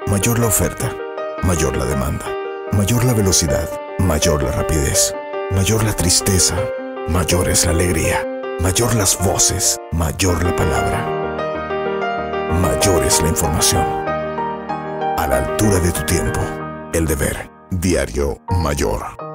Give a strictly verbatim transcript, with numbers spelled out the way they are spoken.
Mayor la oferta, mayor la demanda. Mayor la velocidad, mayor la rapidez. Mayor la tristeza, mayor es la alegría. Mayor las voces, mayor la palabra. Mayor es la información. A la altura de tu tiempo, el deber, diario mayor.